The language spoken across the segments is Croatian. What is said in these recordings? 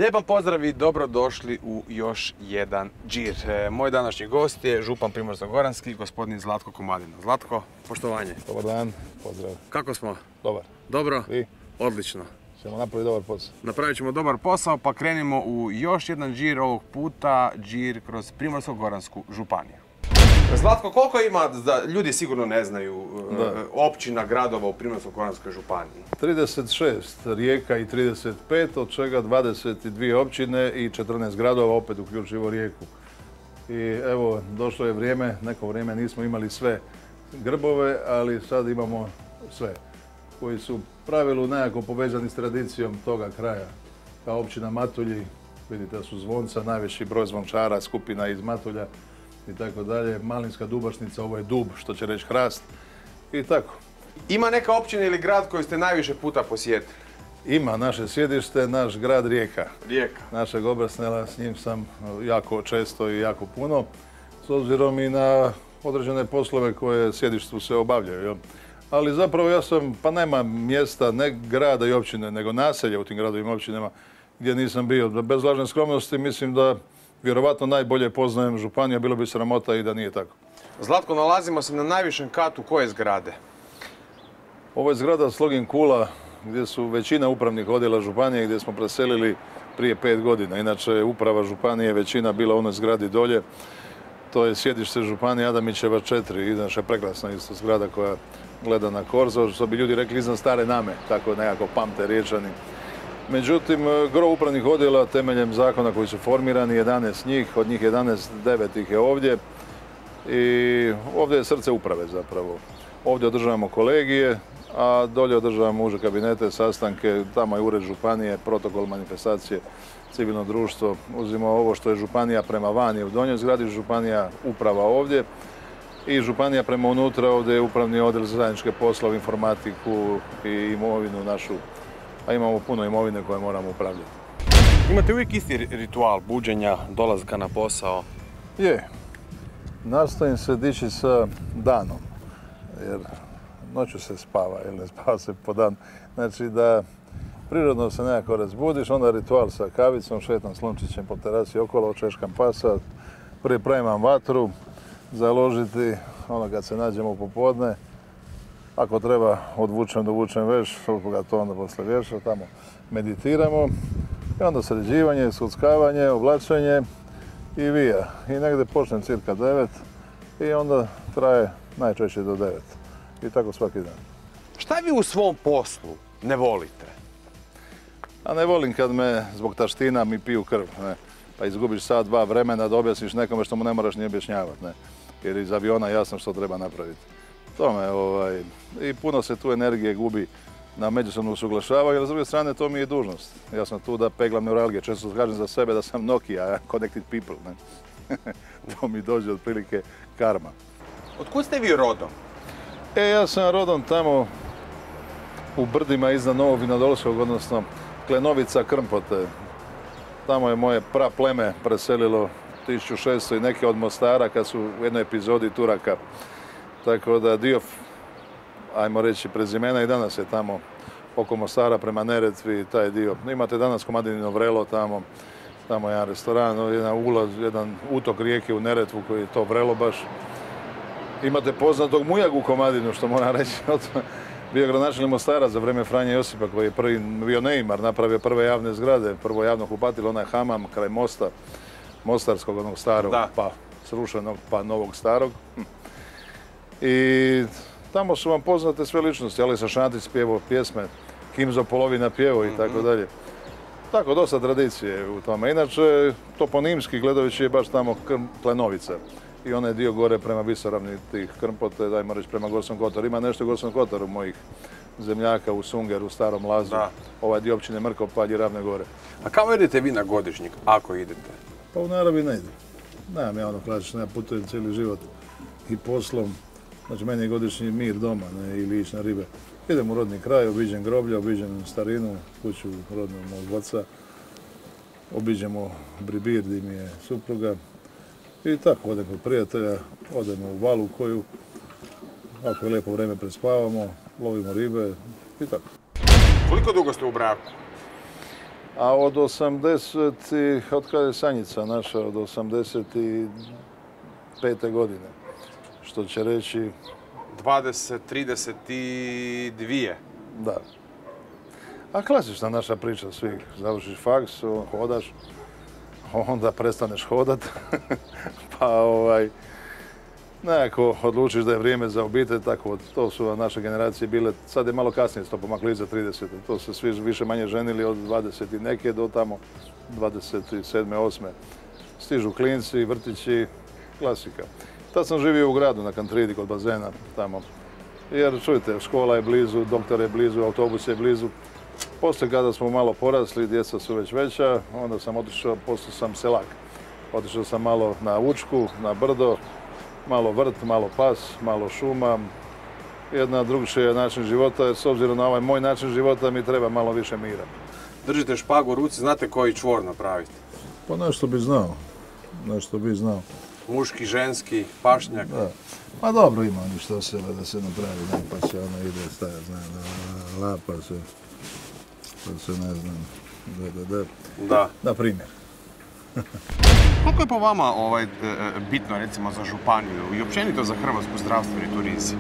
Lijepan pozdrav i dobrodošli u još jedan džir. Moj današnji gost je župan Primorsko-goranski, gospodin Zlatko Komadina. Zlatko, poštovanje. Dobar dan, pozdrav. Kako smo? Dobar. Dobro? Vi? Odlično. Ćemo napraviti dobar posao. Napravit ćemo dobar posao, pa krenimo u još jedan džir, ovog puta džir kroz Primorsko-goransku županiju. Zlatko, koliko ima, ljudi sigurno ne znaju, općina, gradova u Primorsko-goranskoj županiji? 36 rijeka i 35, od čega 22 općine i 14 gradova, opet uključivo Rijeku. I evo, došlo je vrijeme, neko vrijeme nismo imali sve grbove, ali sad imamo sve, koji su u pravilu nekako povezani s tradicijom toga kraja. Kao općina Matulji, vidite da su Zvonca, najveći broj zvončara, skupina iz Matulja i tako dalje. Malinska Dubašnica, ovo je dub, što će reći hrast i tako. Ima neka općina ili grad koji ste najviše puta posjetili? Ima naše sjedište, naš grad Rijeka. Rijeka. Našeg Obersnela, s njim sam jako često i jako puno, s obzirom i na određene poslove koje sjedištu se obavljaju. Ali zapravo ja sam, pa nema mjesta, ne grada i općine, nego naselja u tim gradovima i općinama gdje nisam bio. Bez lažne skromnosti mislim da vjerovatno najbolje poznajem županiju, bilo bi sramota i da nije tako. Zlatko, nalazimo se na najvišem katu koje zgrade? Ovo je zgrada Slogin kula gdje su većina upravnih odjela županije gdje smo preselili prije 5 godina. Inače, uprava županije većina bila u onoj zgradi dolje. To je sjedište županije Adamićeva 4, inače prekrasna isto zgrada koja gleda na Korzo, što bi ljudi rekli iznad stare Name, tako nekako pamte Riječani. Međutim, gro upravnih odjela temeljem zakona koji su formirani, 11 njih, od njih 11, 9 ih je ovdje. I ovdje je srce uprave zapravo. Ovdje održavamo kolegije, a dolje održavamo uže kabinete, sastanke, tamo je ured županije, protokol manifestacije, civilno društvo. Uzimo ovo što je županija prema vani u donjoj zgradi, županija uprava ovdje i županija prema unutra, ovdje je upravni odjel za zajedničke poslove, informatiku i imovinu našu. A imamo puno imovine koje moramo upravljati. Imate uvijek isti ritual buđenja, dolazka na posao? Je. Nastojim se dići sa danom, jer noću se spava ili ne spava se po dan. Znači da prirodno se nekako razbudiš, onda ritual sa kavicom, šetam s Lončićem po terasi okolo, očeškam pasa, pripremam vatru, založiti, ono kad se nađemo popodne, ako treba dovučem veš, ga to onda posle vješa, tamo meditiramo i onda sređivanje, suckavanje, oblačenje i vija. I negdje počnem cirka 9 i onda traje najčešće do 9. I tako svaki dan. Šta vi u svom poslu ne volite? A ne volim kad me zbog taština mi piju krv. Ne? Pa izgubiš sat, dva vremena da objasniš nekome što mu ne moraš ni objašnjavati. Ne? Jer iz aviona jasno što treba napraviti. I puno se tu energije gubi na međusobno usuglašavanje, ali s druge strane to mi je dužnost. Ja sam tu da peglam neuralgije. Često kažem za sebe da sam Nokia, connected people. Ne? To mi dođe otprilike karma. Otkud ste vi rodom? Ja sam rodom tamo u brdima iznad Novog Vinodolskog, odnosno Klenovica, Krmpote. Tamo je moje prapleme preselilo 1600 i neke od Mostara kad su u jednoj epizodi Turaka. Tako da dio, ajmo reći, prezimena i danas je tamo oko Mostara prema Neretvi, taj dio. Imate danas Komadinino vrelo tamo, tamo je jedan restoran, jedan utok rijeke u Neretvu koji je to vrelo baš. Imate poznatog Mujagu u Komadinu, što moram reći. Bio gradonačelnik Mostara za vrijeme Franje Josipa koji je prvi bio Neymar, napravio prve javne zgrade, prvo javno kupatilo, onaj hamam kraj mosta, mostarskog onog starog, pa srušenog, pa novog starog. I tamo su vam poznate sve ličnosti, Alisa Šantić pjevao pjesme, Kimzo Polovina pjevao i tako dalje. Tako, dosta tradicije u tome. Inače, toponimski gledajući je baš tamo Klenovica. I onaj dio gore prema visoravni tih Krmpote, dajmo reći prema Gorskom Kotaru. Ima nešto u Gorskom Kotaru mojih zemljaka u Sungeru, Starom Lazu, ovaj dio općine Mrkopalj i Ravne Gore. A kako idete vi na godišnjik, ako idete? Pa u naravi ne idem. Nemam ja ono klasično, ja putujem cijeli život i poslom. Znači, meni je godišnji mir doma, ne, ili ići na ribe. Idem u rodni kraj, obiđem groblja, obiđem starinu, kuću rodnog mog oca. Obiđemo Bribir, gdje mi je supruga. I tako, odem kod prijatelja, odemo u valu koju, ako je lijepo vrijeme prespavamo, lovimo ribe i tako. Koliko dugo ste u braku? A od 80. od kada je Sanjica naša, od 85. godine, što će reći... 20, 32. Da. A klasična naša priča svih. Završiš faks, hodaš, onda prestaneš hodat, pa nekako odlučiš da je vrijeme za obitelj, tako to su naše generacije bile, sad je malo kasnije to pomakli za 30. To se svi više manje ženili od 20 i neke do tamo 27. 8. Stižu klinci, vrtići, klasika. Tad sam živio u gradu na Kantridi kod bazena tamo. Jer čujte, škola je blizu, doktor je blizu, autobus je blizu. Poslije kada smo malo porasli, djeca su već veća, onda sam otišao, postao sam selak. Otišao sam malo na Učku, na brdo, malo vrt, malo pas, malo šuma. Jedna drugčija način života, jer s obzirom na ovaj moj način života mi treba malo više mira. Držite špagu u ruci, znate koji čvor napraviti? Pa nešto bi znao. Nešto bi znao. Muški, ženski, pašnjak. Da. Pa dobro ima oni što se da se napravi, ne, pa se ono ide staja, lapa se, pa se ne znam, Da. Na primjer. Koliko je po vama bitno recimo za županiju i općenito za hrvatsku zdravstveni turizam?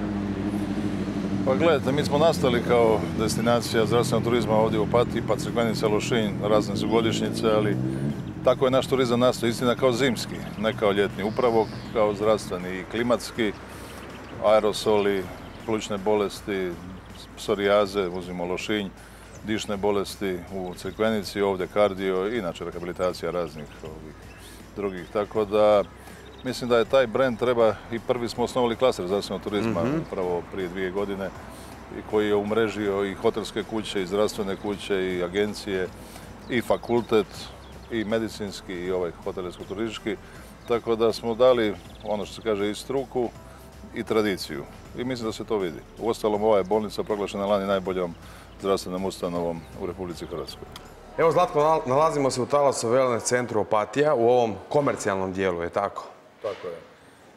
Pa gledajte, mi smo nastali kao destinacija zdravstvenog turizma ovdje u Opatiji, pa Crikvenica, Lošinj, razne su godišnjice, ali tako je naš turizam nastao, istina kao zimski, ne kao ljetni, upravo kao zdravstveni i klimatski, aerosoli, plućne bolesti, psorijaze, uzmimo Lošinj, dišne bolesti u Crikvenici, ovdje kardio i inače rehabilitacija raznih drugih. Tako da mislim da je taj brand treba, i prvi smo osnovali klaster zdravstvenog turizma upravo prije 2 godine, koji je umrežio i hotelske kuće, i zdravstvene kuće, i agencije, i fakultet, i medicinski, i ovaj hotelsko-turistički. Tako da smo dali, ono što se kaže, i struku i tradiciju. I mislim da se to vidi. Uostalom, ova je bolnica proglašena lani najboljom zdravstvenom ustanovom u Republici Hrvatskoj. Evo, Zlatko, nalazimo se u Talaso Wellness centru Opatija, u ovom komercijalnom dijelu, je tako? Tako je.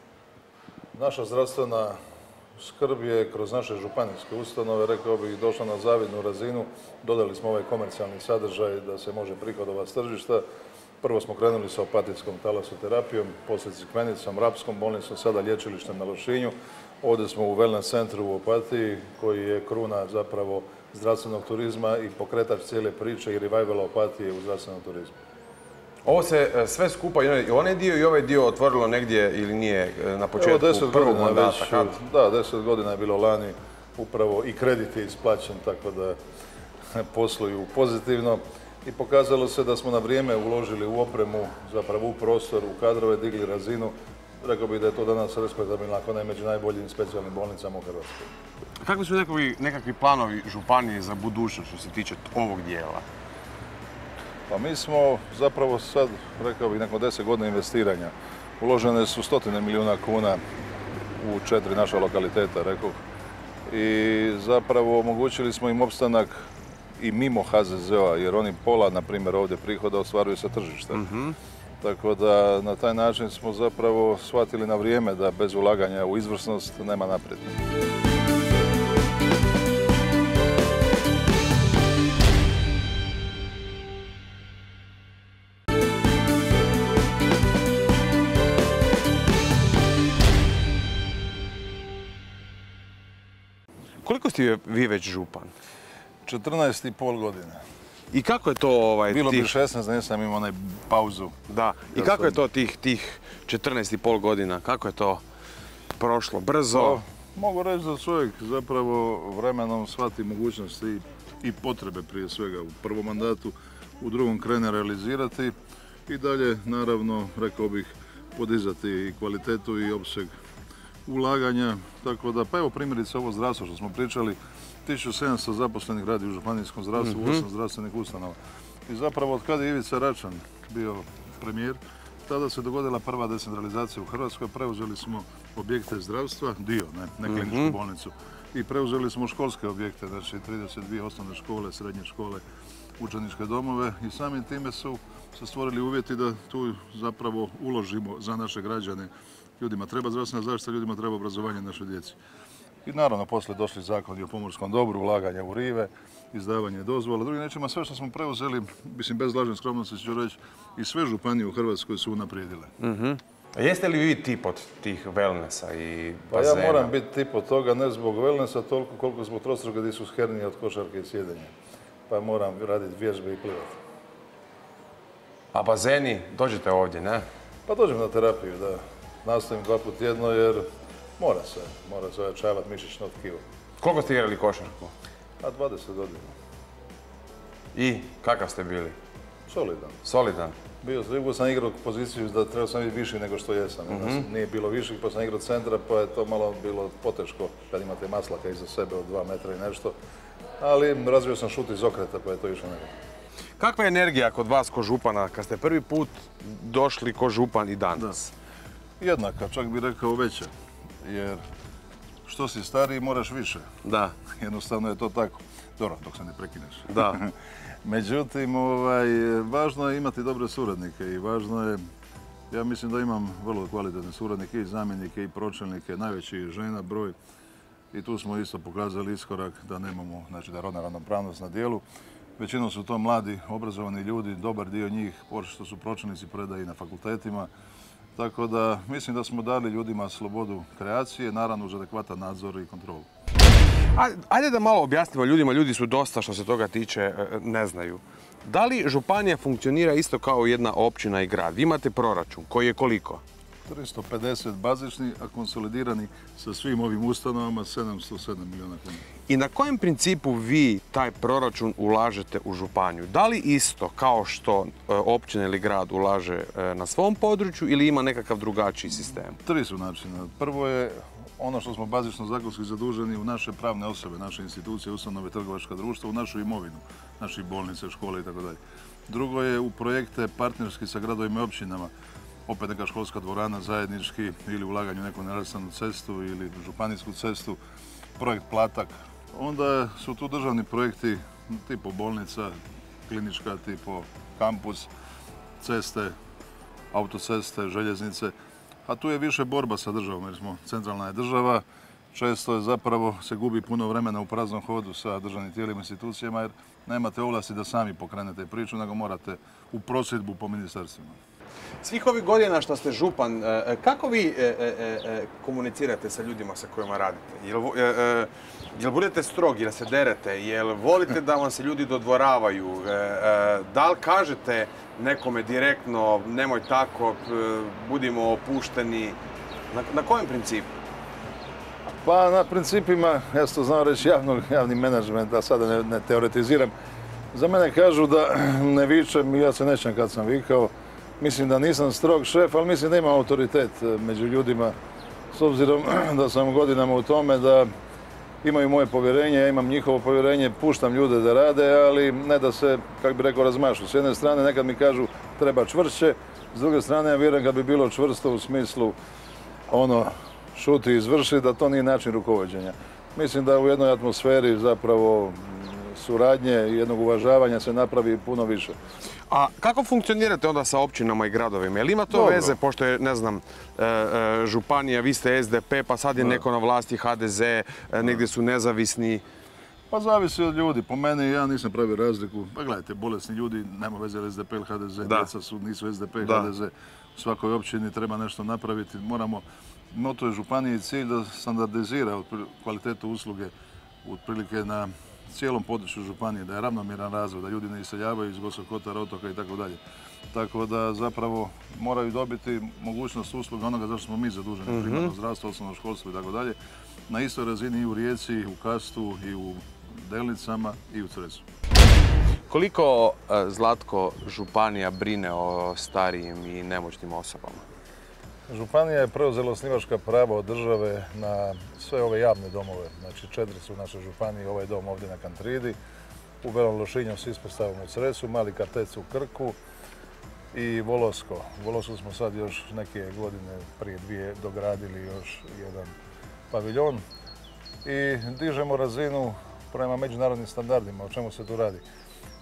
Naša zdravstvena skrb je kroz naše županijske ustanove, rekao bih, došla na zavidnu razinu. Dodali smo ovaj komercijalni sadržaj da se može prihodovati s tržišta. Prvo smo krenuli sa opatijskom talasoterapijom, poslije Crikvenicom, Rapskom bolnicom, sada lječilištem na Lošinju. Ovdje smo u Wellness centru u Opatiji, koji je kruna zapravo zdravstvenog turizma i pokretač cijele priče i revivala Opatije u zdravstvenom turizmu. Ovo se sve skupa, i onaj dio i ovaj dio otvorilo negdje ili nije na početku prvog mandata? Da, 10 godina je bilo lani, upravo i kredit je isplaćen, tako da posluju pozitivno. I pokazalo se da smo na vrijeme uložili u opremu, zapravo u prostor, u kadrove, digli razinu. Rekao bih da je to danas respektabilno, ako ne među najboljim specijalnim bolnicama u Hrvatskoj. Kakvi su nekakvi planovi županije za budućnost što se tiče ovog dijela? Pa mi smo zapravo sad, rekao bih, nakon 10 godina investiranja, uložene su 100 milijuna kuna u 4 naša lokaliteta, rekao. I zapravo omogućili smo im opstanak i mimo HZZO-a, jer oni pola, na primjer, ovdje prihoda ostvaruju sa tržišta. Tako da na taj način smo zapravo shvatili na vrijeme da bez ulaganja u izvrsnost nema naprijed. Koliko ste vi već župan? 14,5 godina. I kako je to Bilo bi 16, nisam imao onaj pauzu. Da. I kako je to tih 14,5 godina? Kako je to prošlo? Brzo? Mogu reći da čovjek zapravo vremenom shvati mogućnosti i potrebe prije svega u prvom mandatu, u drugom krene realizirati i dalje, naravno, rekao bih, podizati i kvalitetu i opseg ulaganja. Tako da, pa evo primjerice ovo zdravstvo što smo pričali, 1700 zaposlenih radi u županijskom zdravstvu, 8 zdravstvenih ustanova. I zapravo od kada je Ivica Račan bio premijer, tada se dogodila prva decentralizacija u Hrvatskoj. Preuzeli smo objekte zdravstva, ne kliničku bolnicu. I preuzeli smo školske objekte, znači 32 osnovne škole, srednje škole, učeničke domove i samim time su se stvorili uvjeti da tu zapravo uložimo za naše građane. Ljudima treba zdravstvena zaštita, ljudima treba obrazovanje našoj djeci. I naravno, poslije došli zakoni o pomorskom dobru, ulaganje u rive, izdavanje dozvola. Drugim riječima, sve što smo preuzeli, mislim, bez lažne skromnosti ću reći, i sve županije u Hrvatskoj su unaprijedile. A jeste li vi tip od tih wellnessa i Pa bazena? ja moram biti tip od toga, ne zbog wellnessa, toliko koliko zbog trostruka dishernije od košarke i sjedenja. Pa moram raditi vježbe i plivati. A bazeni, dođete ovdje, ne? Pa dođem na terapiju, da. Nastavim 2 puta tjedno jer mora se ojačavati mišićno tkivo. Koliko ste igrali košarku? A 20 godina. I kakav ste bili? Solidan. Solidan? Uvijek sam igrao poziciju da trebao sam biti viši nego što jesam. Nije bilo viših, pa sam igrao centra, pa je to malo bilo poteško kad imate maslaka iza sebe od 2 metra i nešto. Ali razvio sam šut iz okreta, pa je to išlo nego. Kakva je energija kod vas ko župana kad ste prvi put došli ko župan i danas? Jednaka, čak bih rekao veća. Jer što si stariji moraš više. Da. Jednostavno je to tako. Dobro, dok se ne prekineš. Da. Međutim, važno je imati dobre suradnike i važno je, ja mislim da imam vrlo kvalitetne suradnike i zamjenike i pročelnike, najveći je žena broj. I tu smo isto pokazali iskorak da nemamo, znači da je rodna ravnopravnost na dijelu. Većinom su to mladi, obrazovani ljudi, dobar dio njih, što su pročelnici predaje i na fakultetima. Tako da mislim da smo dali ljudima slobodu kreacije, naravno uz adekvatan nadzor i kontrolu. Ajde da malo objasnimo ljudima, ljudi su dosta što se toga tiče ne znaju. Da li županija funkcionira isto kao jedna općina i grad? Vi imate proračun koji je koliko? 350 bazični, a konsolidirani sa svim ovim ustanovama 707 milijuna kuna. I na kojem principu vi taj proračun ulažete u županiju? Da li isto kao što općina ili grad ulaže na svom području ili ima nekakav drugačiji sistem? 3 su načina. Prvo je ono što smo bazično zakonski zaduženi u naše pravne osobe, naše institucije, ustanove, trgovačka društva, u našu imovinu, naših bolnice, škole itd. Drugo je u projekte partnerski sa gradovima i općinama, opet neka školska dvorana zajednički ili ulaganje u neku nerazvrstanu cestu ili županijsku cestu, projekt Platak. Onda su tu državni projekti tipo bolnica, klinička, tipo kampus, ceste, autoceste, željeznice. A tu je više borba sa državom jer smo centralna je država. Često je zapravo se gubi puno vremena u praznom hodu sa državnim tijelima i institucijama jer nemate ovlasti da sami pokrenete priču, nego morate u prosjedbu po ministarstvima. Svih ovih godina što ste župan, kako vi komunicirate sa ljudima sa kojima radite? Jel budete strogi, jel se derete, jel volite da vam se ljudi dodvoravaju? Da li kažete nekome direktno, nemoj tako, budimo opušteni? Na kojem principu? Pa na principima, ja to znam reći, javni menadžment, a sada ne teoretiziram. Za mene kažu da ne vičem i ja se nećem kad sam vikao. Mislim da nisam strog šef, ali mislim da imam autoritet među ljudima. S obzirom da sam godinama u tome da imaju moje povjerenje, ja imam njihovo povjerenje, puštam ljude da rade, ali ne da se, kako bi rekao, razmašu. S jedne strane nekad mi kažu treba čvršće, s druge strane ja vjerujem kad bi bilo čvrsto u smislu šuti i izvrši, da to nije način rukovođenja. Mislim da u jednoj atmosferi zapravo suradnje i jednog uvažavanja se napravi puno više. A kako funkcionirate onda sa općinama i gradovima? Jel ima to veze, pošto je, ne znam, županija, vi ste SDP, pa sad je neko na vlasti HDZ, negdje su nezavisni? Pa zavisi od ljudi. Po meni ja nisam pravio razliku. Pa gledajte, bolesni ljudi, nema veze SDP ili HDZ, djeca nisu SDP i HDZ. U svakoj općini treba nešto napraviti. Moto je županije i cilj da standardizira kvalitetu usluge otprilike na cijelom području županije, da je ravnomjeran razvoj, da ljudi ne iseljavaju iz Gorskog kotara, otoka i tako dalje. Tako da zapravo moraju dobiti mogućnost usluga onoga zašto smo mi zaduženi, primarno zdravstvo, osnovno školstvo i tako dalje, na istoj razini i u Rijeci, i u Kastu, i u Delnicama, i u Cresu. Koliko, Zlatko, županija brine o starijim i nemoćnim osobama? Županija je preuzela osnivačka prava od države na sve ove javne domove. Znači 4 su u našoj županiji, ovaj dom ovdje na Kantridi, u Belom Lošinju s ispostavom u Cresu, Mali Kartec u Krku i Volosko. U Volosku smo sad još neke godine prije 2 dogradili još jedan paviljon i dižemo razinu prema međunarodnim standardima. O čemu se tu radi?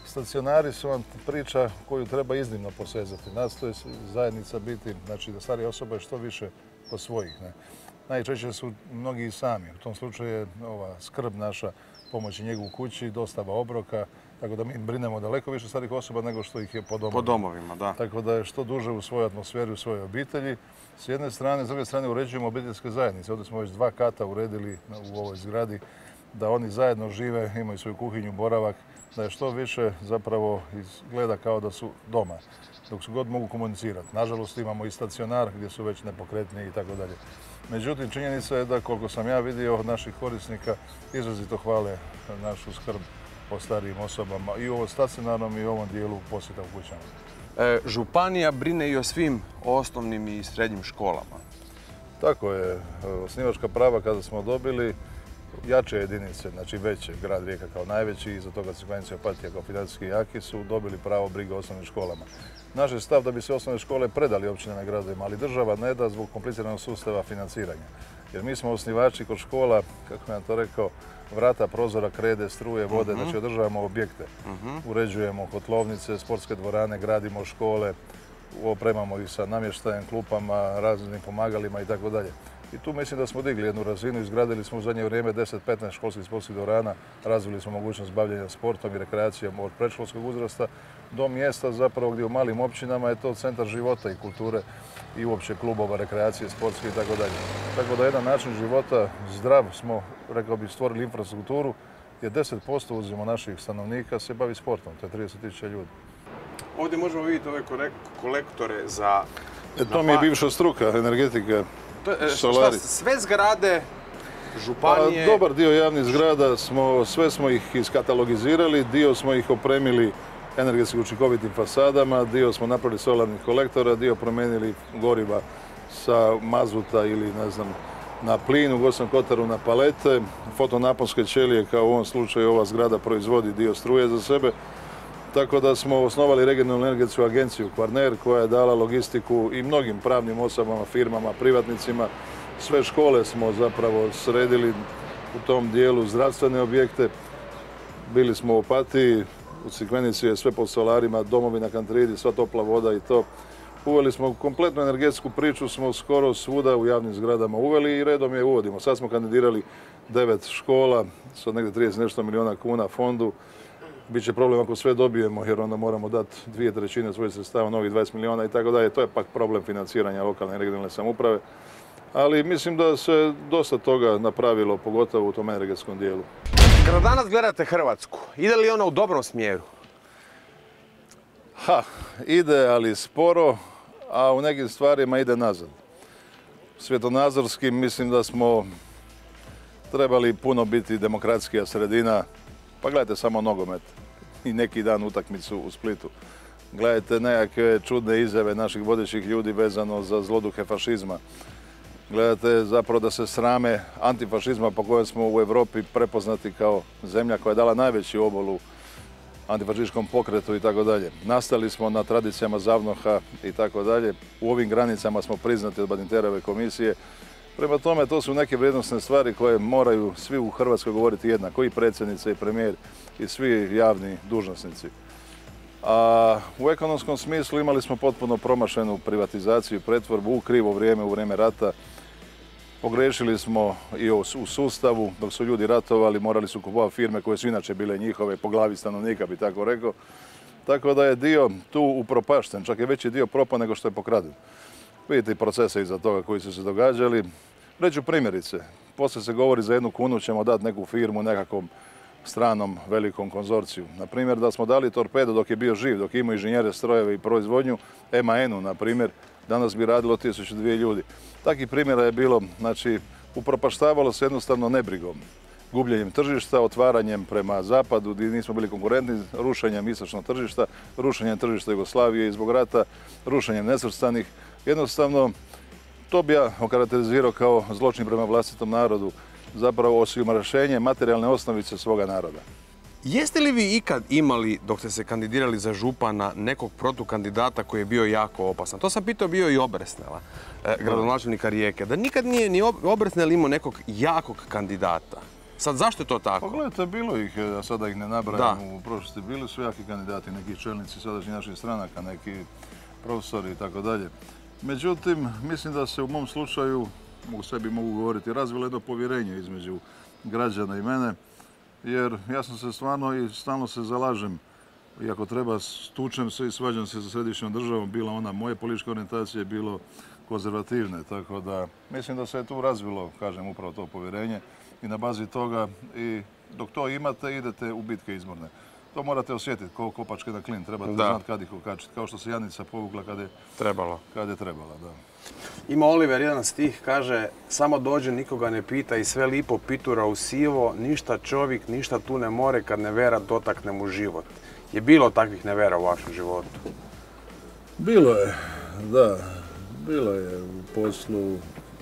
stacionari su vam priča koju treba iznimno posezati. Nastoji zajednica biti, znači da starije osobe što više kod svojih. Najčešće su mnogi i sami. U tom slučaju je ova skrb naša, pomoć i njegu u kući, dostava obroka, tako da mi brinemo daleko više starih osoba nego što ih je po domovima. Po domovima, da. Tako da je što duže u svojoj atmosferi, u svojoj obitelji. S jedne strane, s druge strane uređujemo obiteljske zajednice. Ovdje smo već 2 kata uredili u ovoj zgradi da oni zajedno žive, imaju svoju kuhinju, boravak, da je što više zapravo izgleda kao da su doma, dok su god mogu komunicirati. Nažalost imamo i stacionar gdje su već nepokretni i tako dalje. Međutim, činjenica je da koliko sam ja vidio od naših korisnika izrazito hvale našu skrb o starijim osobama i u ovom stacionarnom i u ovom dijelu posjeta u kućama. Županija brine i o svim osnovnim i srednjim školama. Tako je. Osnivačka prava kada smo dobili jače jedinice, znači veće, grad Rijeka kao najveći, iza toga Crikvenica i Opatija kao financijski jaki su dobili pravo brige o osnovnim školama. Naš je stav da bi se osnovne škole predali općinama i gradovima, ali država ne da zbog kompliciranog sustava financiranja. Jer mi smo osnivači kod škola, kako sam to rekao, vrata, prozora, krede, struje, vode, znači održavamo objekte. Uređujemo kotlovnice, sportske dvorane, gradimo škole, opremamo ih sa namještajem, klupama, raznim pomagalima i tako dalje. I tu mislim da smo digli jednu razinu, izgradili smo u zadnje vrijeme 10-15 školskih sportskih dvorana, razvili smo mogućnost bavljenja sportom i rekreacijom od predškolskog uzrasta do mjesta zapravo gdje u malim općinama je to centar života i kulture i uopće klubova, rekreacije, sportske i tako dalje. Tako da jedan način života zdrav smo, rekao bih, stvorili infrastrukturu gdje 10% uzimo naših stanovnika se bavi sportom, to je 30.000 ljudi. Ovdje možemo vidjeti ove kolektore za... To mi je bivša struka, energetika. Solari. Sve zgrade županije... Dobar dio javnih zgrada, sve smo ih iskatalogizirali, dio smo ih opremili energetski učinkovitim fasadama, dio smo napravili solarnih kolektora, dio promijenili goriva sa mazuta ili ne znam na plin, u Gorskom kotaru na palete, fotonaponske ćelije kao u ovom slučaju ova zgrada proizvodi dio struje za sebe. Tako da smo osnovali regionalnu energetsku agenciju Kvarner koja je dala logistiku i mnogim pravnim osobama, firmama, privatnicima. Sve škole smo zapravo sredili u tom dijelu, zdravstvene objekte. Bili smo u Opatiji, u Crikvenici je sve po solarima, domovi na Kantridi, sva topla voda i to. Uveli smo kompletnu energetsku priču, smo skoro svuda u javnim zgradama uveli i redom je uvodimo. Sad smo kandidirali 9 škola, sad negdje 30 nešto milijuna kuna fondu. Biće problem ako sve dobijemo jer onda moramo dati 2/3 svojih sredstava, novih 20 milijuna i tako dalje. To je pak problem financiranja lokalne i regionalne samouprave. Ali mislim da se dosta toga napravilo, pogotovo u tom energetskom dijelu. Kada danas gledate Hrvatsku, ide li ona u dobrom smjeru? Ide, ali sporo, a u nekim stvarima ide nazad. Svjetonazorski mislim da smo trebali puno biti demokratskija sredina. Pa gledajte samo nogomet i neki dan utakmicu u Splitu. Gledajte nekakve čudne izjave naših vodećih ljudi vezano za zloduhe fašizma. Gledajte zapravo da se srame antifašizma po kojem smo u Europi prepoznati kao zemlja koja je dala najveći obol antifašističkom pokretu i tako dalje. Nastali smo na tradicijama ZAVNOH-a i tako dalje. U ovim granicama smo priznati od Badinterove komisije. Prema tome, to su neke vrijednosne stvari koje moraju svi u Hrvatskoj govoriti jednako, i predsjednica i premijer i svi javni dužnosnici. A u ekonomskom smislu imali smo potpuno promašenu privatizaciju i pretvorbu u krivo vrijeme, u vrijeme rata. Pogriješili smo i u sustavu, dok su ljudi ratovali, morali su kupovati firme koje su inače bile njihove, po glavi stanovnika bi tako rekao. Tako da je dio tu upropašten, čak je veći dio propao nego što je pokraden. Vidite i procese iza toga koji su se događali. Reću primjerice, poslije se govori za 1 kunu ćemo dati neku firmu nekakvom stranom velikom konzorciju. Na primjer da smo dali Torpedo dok je bio živ, dok je imao inženjere, strojeve i proizvodnju, MAN-u na primjer, danas bi radilo 1002 ljudi. Takih primjera je bilo, znači upropaštavalo se jednostavno nebrigom, gubljenjem tržišta, otvaranjem prema zapadu gdje nismo bili konkurentni, rušenjem istočnog tržišta, rušenjem tržišta Jugoslavije i zbog rata, rušenjem nesvrstanih. Jednostavno, to bi ja okarakterizirao kao zločin prema vlastitom narodu, zapravo osiromašenje materijalne osnovice svoga naroda. Jeste li vi ikad imali, dok ste se kandidirali za župana, nekog protukandidata koji je bio jako opasan? To sam pitao bio i Obresnela, gradonačelnika Rijeke, da nikad nije ni Obresnel imao nekog jakog kandidata. Sad, zašto je to tako? Pogledajte, bilo ih, a sada ih ne nabrajam, u prošlosti bili su jaki kandidati, neki čelnici sadašnjih naših stranaka, neki profesori i tako dalje. Međutim, mislim da se u mom slučaju, sebi mogu govoriti, razvilo jedno povjerenje između građana i mene, jer ja sam se stvarno i stalno se zalažem, iako treba, stučem se i svađam se sa središnjom državom, bila ona moje političke orijentacije, bilo konzervativne, tako da mislim da se je tu razvilo, kažem, upravo to povjerenje i na bazi toga i dok to imate idete u bitke izborne. To morate osjetiti, kao kopačke na klin, trebate znati kad ih okačiti, kao što se Janica povukla kad je trebala. Da. Ima Oliver jedan stih, kaže, samo dođe, nikoga ne pita i sve lipo pitura u sivo, ništa čovjek, ništa tu ne more kad nevera dotakne mu život. Je bilo takvih nevera u vašem životu? Bilo je, da. Bilo je u poslu,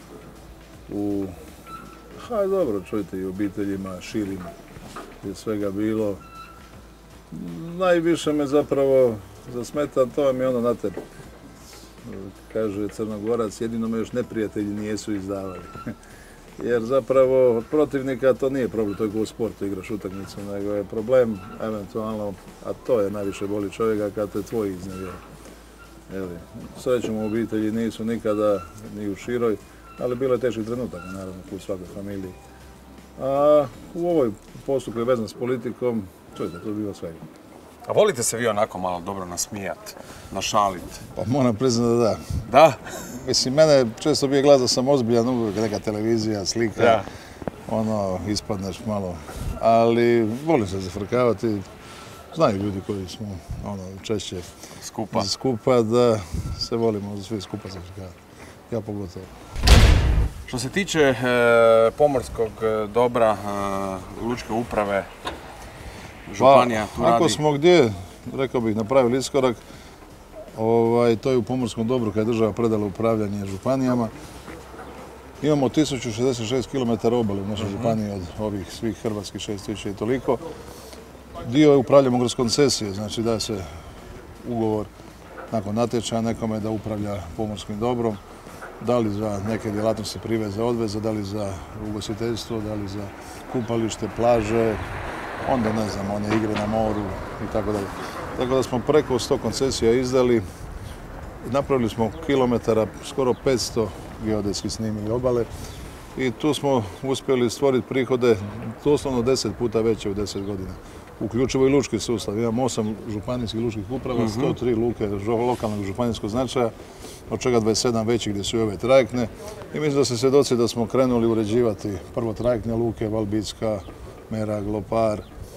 dobro, čujte, i u obiteljima, širim je svega bilo. Najviše me zapravo zasmeta, to vam je ono, znate, kaže Crnogorac, jedino me još neprijatelji nijesu izdavali. Jer zapravo od protivnika to nije problem, to je u sportu, igraš utakmicu, nego je problem eventualno, a to je najviše boli čovjeka kad te tvoji iznevjeri. Srećom u obitelji nisu nikada ni u široj, ali bilo je teških trenutaka, naravno, u svakoj familiji. A u ovoj poslu koji je vezan s politikom, čujte, to je bilo svega. A volite se vi onako malo dobro nasmijat, našalit? Pa moram priznati da da. Da? Mislim, mene često bio glas da sam ozbiljan, uvijek neka televizija, slika, ispadneš malo. Ali volim se zafrkavati. Znaju ljudi koji smo češće skupa da se volimo svi skupa zafrkavati. Ja pogotovo. Što se tiče pomorskog dobra, lučke uprave, županija tu radi? Ako smo gdje, rekao bih, napravili iskorak, to je u pomorskom dobru kad je država predala upravljanje županijama. Imamo 1066 km obale u našoj županiji od ovih svih hrvatskih 6000 i toliko. Dio upravljamo kroz koncesije, znači da se ugovor nakon natječaja nekome da upravlja pomorskim dobrom, da li za neke djelatnosti priveza, odveza, da li za ugostiteljstvo, da li za kupalište, plaže, onda ne znam, one igre na moru i tako dalje. Tako da smo preko 100 koncesija izdali, napravili smo kilometara, skoro 500 geodetski snimili obale i tu smo uspjeli stvoriti prihode doslovno 10 puta veće u 10 godina. Uključivo i lučki sustav. Imamo 8 županijskih lučkih uprava, 103 luke lokalnog županijskog značaja, od čega 27 većih gdje su i ove trajektne. I mislim da se svjedoci da smo krenuli uređivati prvo trajektne luke, Valbicka, Merag, Lopar,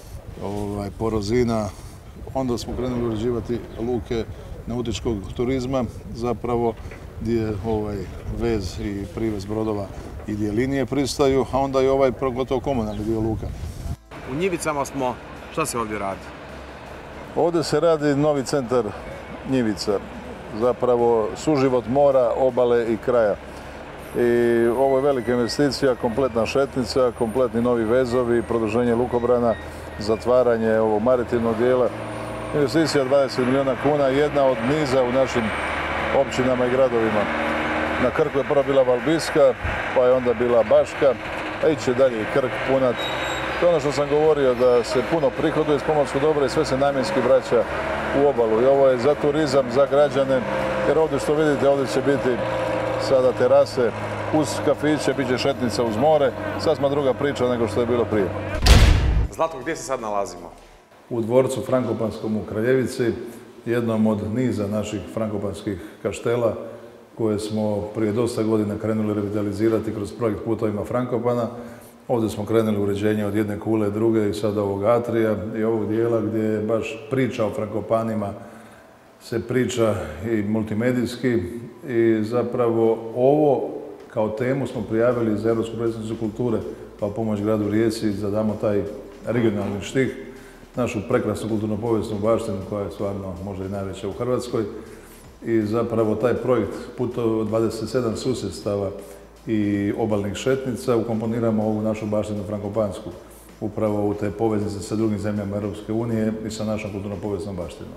Porozina. Onda smo krenuli uređivati luke nautičkog turizma, zapravo gdje vez i privez brodova i gdje linije pristaju, a onda i gotovo komunalni dio luka. U Njivicama smo. Šta se ovdje radi? Ovdje se radi novi centar Njivica, zapravo suživot mora, obale i kraja. I ovo je velika investicija, kompletna šetnica, kompletni novi vezovi, produženje lukobrana, zatvaranje ovog maritimnog dijela. Investicija 20 milijuna kuna, jedna od niza u našim općinama i gradovima. Na Krku je prva bila Valbiska, pa je onda bila Baška, a iće dalje i Krk, Punat. To je ono što sam govorio, da se puno prihoduje iz pomorskog dobra i sve se namjenski vraća u obalu. I ovo je za turizam, za građane, jer ovdje što vidite, ovdje će biti sada terase uz kafiće, bit će šetnica uz more. Sad smo druga priča nego što je bilo prije. Zlatko, gdje se sad nalazimo? U dvorcu Frankopanskom u Kraljevici, jednom od niza naših frankopanskih kaštela koje smo prije dosta godina krenuli revitalizirati kroz projekt Putovima Frankopana. Ovdje smo krenuli uređenje od jedne kule, druge i sada ovog atrija i ovog dijela gdje je baš priča o Frankopanima se priča i multimedijski i zapravo ovo kao temu smo prijavili za Europsku predstavnicu kulture kao pomoć gradu Rijeci da damo taj regionalni štih, našu prekrasnu kulturno-povijesnu baštinu koja je stvarno možda i najveća u Hrvatskoj i zapravo taj projekt Putovi 27 susjedstava i obalnih šetnica ukomponiramo ovu našu baštinu frankopansku, upravo u te poveznice sa drugim zemljama Europske unije i sa našom kulturno-povijesnom baštinom.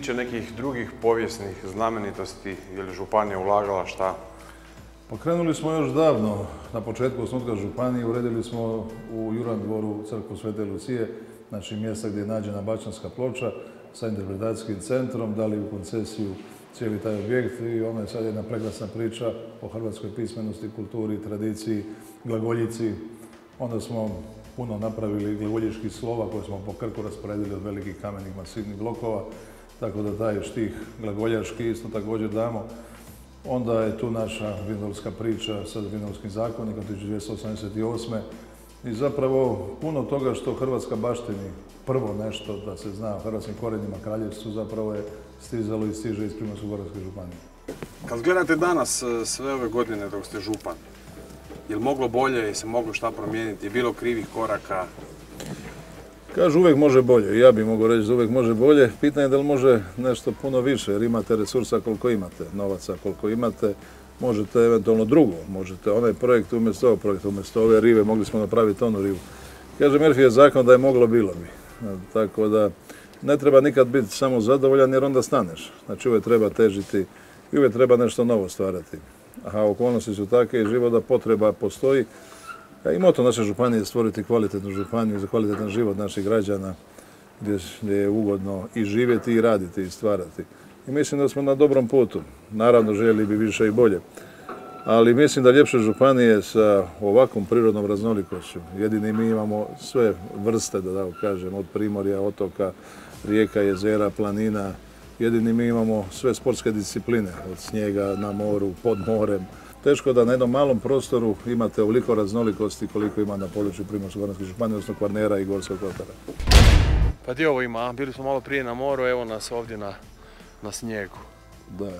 tiče nekih drugih povijesnih znamenitosti, je li županija ulagala šta? Pokrenuli smo još davno, na početku osnutka županije, uredili smo u Juran dvoru crkvu Svete Lucije, znači mjesta gdje je nađena Bačanska ploča sa interpretacijskim centrom, dali u koncesiju cijeli taj objekt i ono je sad jedna prekrasna priča o hrvatskoj pismenosti, kulturi, tradiciji, glagoljici. Onda smo puno napravili glagoljičkih slova koje smo po Krku rasporedili od velikih kamenih masivnih blokova, tako da taj štih glagoljaški isto također damo. Onda je tu naša vinodolska priča sa vinodolskim zakonikom 1288. I zapravo puno toga što Hrvatska baštini, prvo nešto da se zna o hrvatskim korijenima kraljevstvu, zapravo je stizalo i stiže iz Primorsko-goranske županije. Kad gledate danas sve ove godine dok ste župan, je li moglo bolje, je se moglo šta promijeniti, je bilo krivih koraka? Kažu uvijek može bolje, ja bih mogao reći da uvijek može bolje. Pitanje je da li može nešto puno više, jer imate resursa koliko imate, novaca koliko imate, možete eventualno drugo, možete onaj projekt umjesto ovog projekta, umjesto ove rive, mogli smo napraviti onu rivu. Kaže Murphy je zakon da je moglo, bilo bi. Tako da ne treba nikad biti samo zadovoljan jer onda staneš. Znači uvijek treba težiti i uvijek treba nešto novo stvarati. A okolnosti su takve i život da potreba postoji. I moto naše županije je stvoriti kvalitetnu županiju za kvalitetan život naših građana gdje je ugodno i živjeti i raditi i stvarati. I mislim da smo na dobrom putu. Naravno željeli bi više i bolje. Ali mislim da ljepše županije sa ovakvom prirodnom raznolikošću, jedini mi imamo sve vrste, da tako kažem, od primorja, otoka, rijeka, jezera, planina, jedini mi imamo sve sportske discipline, od snijega na moru, pod morem. Teško da na jednom malom prostoru imate ovoliko raznolikosti koliko ima na području Primorsko-goranske županije, odnosno Kvarnera i Gorskog kotara. Pa gdje ovo ima? Bili smo malo prije na moru, evo nas ovdje na snijegu. Da.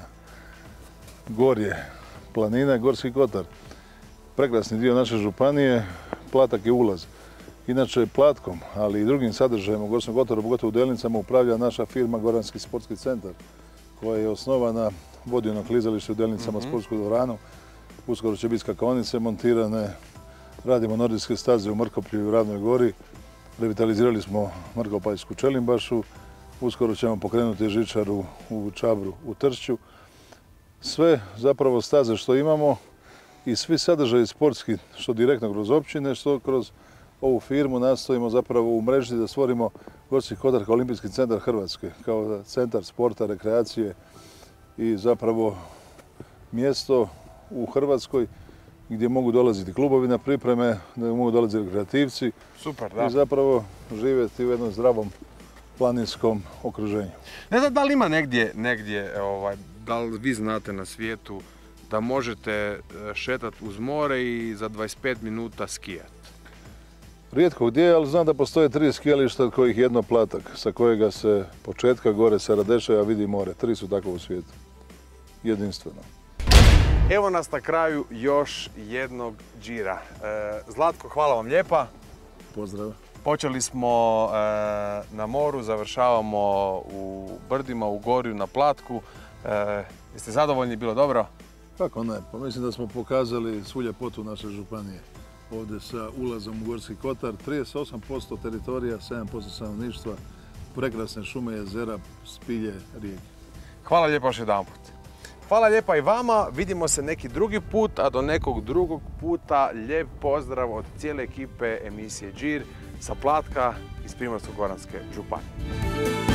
Gorje, planina, Gorski kotar. Prekrasni dio naše županije, Platak je ulaz. Inače Platkom, ali i drugim sadržajima u Gorskom kotaru, pogotovo u Delnicama, upravlja naša firma Goranski sportski centar, koja je osnovana, vodi jedno klizalište u Delnicama, sportsku dvoranu. Uskoro će biti skakaonice montirane, radimo nordijske staze u Mrkoplju i u Ravnoj gori, revitalizirali smo Mrkopajsku čelimbašu, uskoro ćemo pokrenuti žičaru u Čabru u Tršću. Sve zapravo staze što imamo i svi sadržaji sportski, što direktno kroz općine, što kroz ovu firmu nastojimo zapravo umrežiti da stvorimo Gorski kotar kao olimpijski centar Hrvatske, kao centar sporta, rekreacije i zapravo mjesto u Hrvatskoj gdje mogu dolaziti klubovi na pripreme, gdje mogu dolaziti rekreativci. Super, da. I zapravo živjeti u jednom zdravom planinskom okruženju. Ne znam da li ima negdje, da li vi znate na svijetu da možete šetati uz more i za 25 minuta skijati? Rijetko gdje, ali znam da postoje 3 skijališta od kojih jedno Platak, sa kojega se početka gore sa Radeševa vidi more. 3 su tako u svijetu. Jedinstveno. Evo nas na kraju još jednog džira. Zlatko, hvala vam lijepa. Pozdrav. Počeli smo na moru, završavamo u brdima, u Gorju, na Platku. Jeste zadovoljni, bilo dobro? Kako ne, pa mislim da smo pokazali svu ljepotu naše županije. Ovdje sa ulazom u Gorski kotar, 38% teritorija, 7% stanovništva, prekrasne šume, jezera, spilje, rijeke. Hvala lijepa još jedanput. Hvala lijepa i vama, vidimo se neki drugi put, a do nekog drugog puta lijep pozdrav od cijele ekipe emisije Džir sa Platka iz Primorsko-goranske županije.